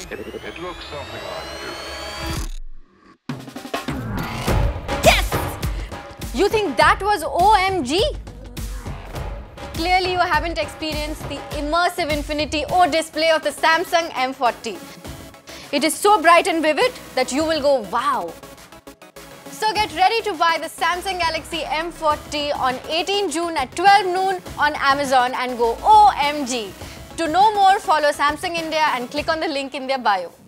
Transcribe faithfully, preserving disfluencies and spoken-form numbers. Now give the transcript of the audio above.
It, it looks something like this. Yes! You think that was O M G? Clearly you haven't experienced the immersive Infinity O display of the Samsung M forty. It is so bright and vivid that you will go wow. So get ready to buy the Samsung Galaxy M forty on eighteenth June at twelve noon on Amazon and go O M G. To know more, follow Samsung India and click on the link in their bio.